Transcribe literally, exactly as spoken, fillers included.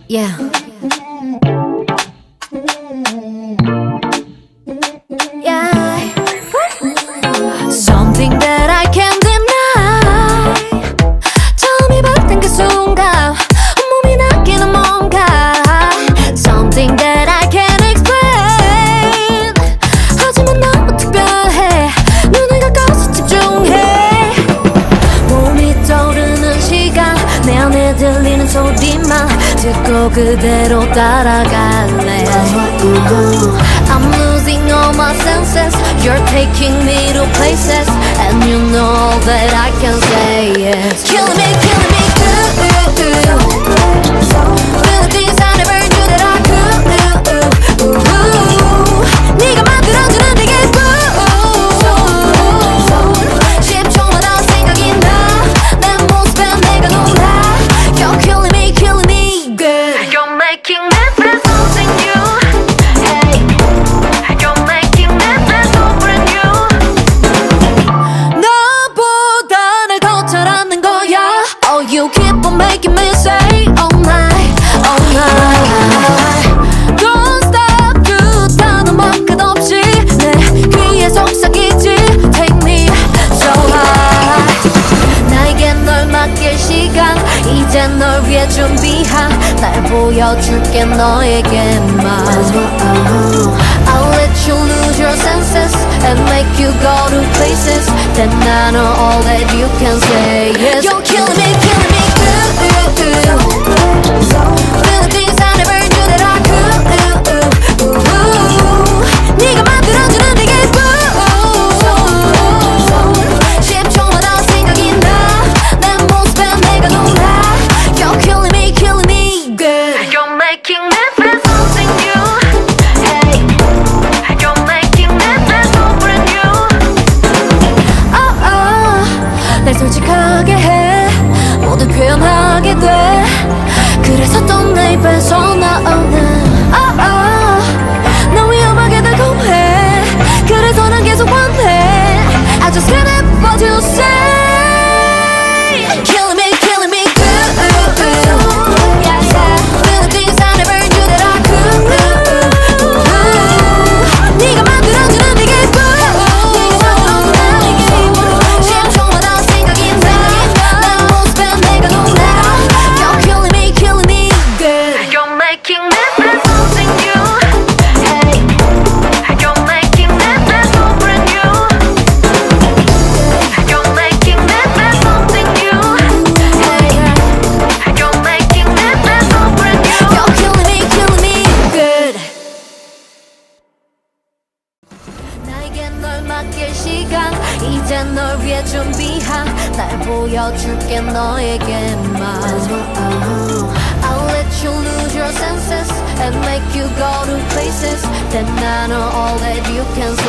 Yeah. Yeah. Something that I can't deny. 처음이 봤던 그 순간 몸이 낚이는 뭔가. Something that I can't explain. 하지만 너무 특별해. 눈을 감고서 집중해. 몸이 떠오르는 시간 내 안에 들리는 소리만 듣고 그대로 따라갈래. I'm losing all my senses. You're taking me to places, and you know that I can say yes. Killing me, killing me good. Feel things I never knew that I could. 네가 만들어주는 되게 good. 십 초마다 생각이 나. 내 모습에 내가 놀라. You're killing me, killing me good. You're making me feel something new. Hey, you're making me feel so brand new. 너보다 날 더 잘 아는 거야. Oh, you keep on making me say all night, all night. Don't stop, 끝하는 말 끝없이 내 귀에 속삭이지. Take me so high. 나에게 널 맡길 시간 이제 널 위해 준비한 날 보여줄게 너에게만. I'll let you lose your senses and make you go to places. Then I know all that you can say yes. You're killing me, killing me good. Feeling things I never knew that I could. 네가 만들어주는 되게 good. 십 초마다 생각이 나. 내 모습에 내가 놀라. You're killing me, killing me good. You're making me feel something new. Hey, you're making me feel so brand new. Oh, oh, 날 솔직하게 해. 모두 표현하게 돼. 그래서 또 내 입에서 나오는 oh, oh, 너 위험하게 달콤해. 그래서 난 계속 원해. I just can't help what you say. Killing me, killing me good. Yeah, yeah. Feeling things I never knew that I could. 네가 만들어주는 되게 good. 십 초마다 생각이 나. 내 모습에 내가 놀라. You're killing me, killing me good. You're making me feel something new. Hey, you're making me feel so brand new. You're making me feel something new. Hey, you're making me feel so brand new. You're killing me, killing me good. 나에게 널 맡길 시간 이제 널 위해 준비한 날 보여줄게 너에게만. I'll let you lose your senses and make you go to places. Then I know all that you can